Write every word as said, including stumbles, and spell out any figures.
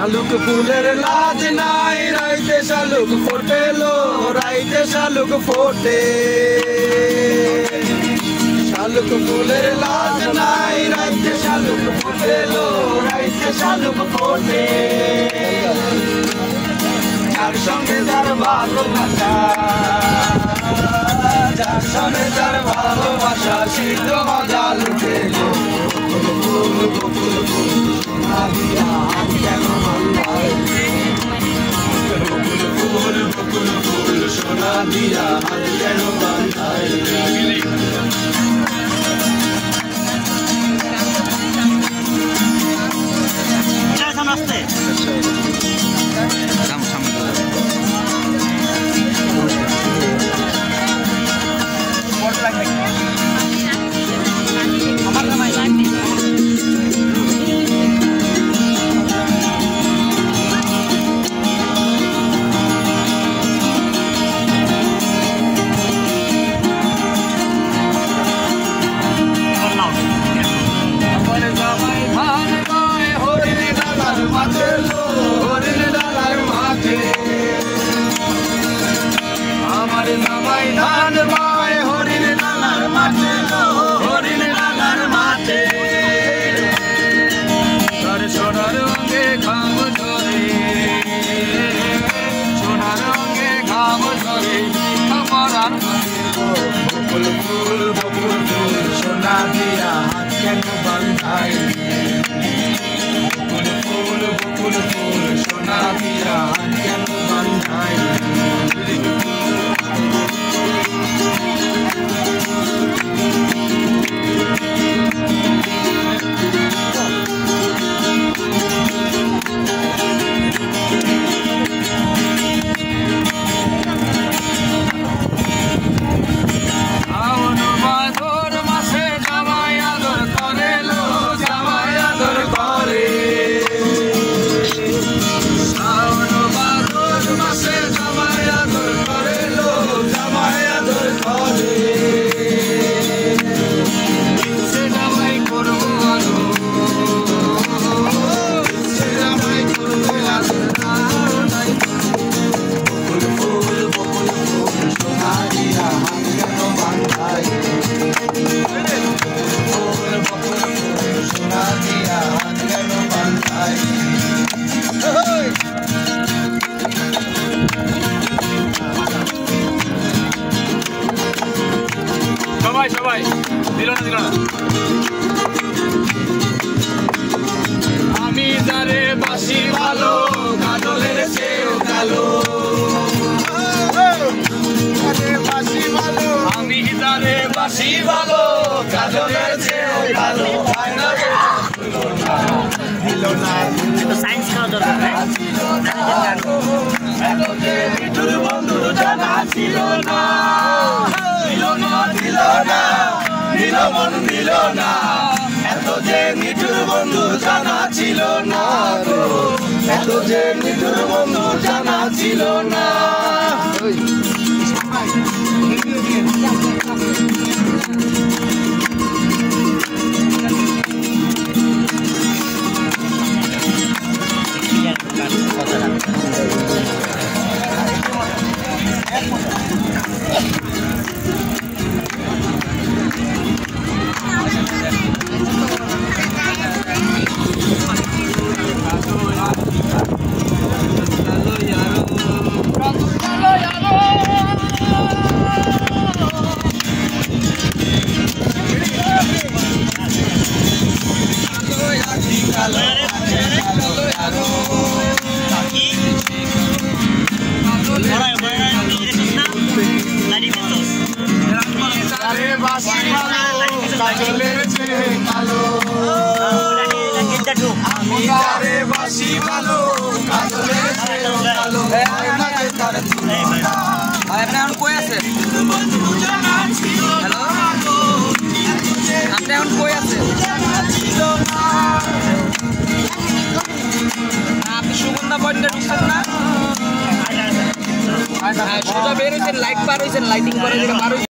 শালুক ফুলের লাজ নাই রাইতে শালুক ফোটেলো রাইতে শালুক ফোটে শালুক ফুলের লাজ নাই রাইতে শালুক ফোটেলো রাইতে শালুক ফোটে যার সঙ্গে যার ভালোবাসা যার সঙ্গে যার ভালোবাসা শীত মজা লুটে ফুল বকুল ফুল ফুল বকুল ফুল সোনা দিয়া হাত কেন বাঁধাই নমস্তে আমার নাম জামাই ধান মায় হরিণ ডালার মাঠে হরিণ ডালার মাঠে তার সোনার রঙে ঘাম ধরে সোনার রঙে ঘাম ধরে আমার বকুল ফুল বকুল ফুল সোনা দিয়া হাত কেন বাঁধাই বকুল ফুল বকুল ফুল সোনা দিয়া হাত কেন বাঁধাই সবাই সবাই দিল না দিল না আমি যারে বাসি ভালো কাজলের চেয়েও কালো বাসি ভালো আমি যারে বাসি ভালো কাজলের চেয়েও কালো দিল না কিন্তু সায়েন্স খাওয়া দরকার মিঠুর বন্ধু জানা ছিল না দিল না দিল মন দিল না এত যে মিঠুর বন্ধু জানা ছিল না এত যে মিঠুর বন্ধু জানা ছিল না লাইট পার হয়েছেন লাইটিং করে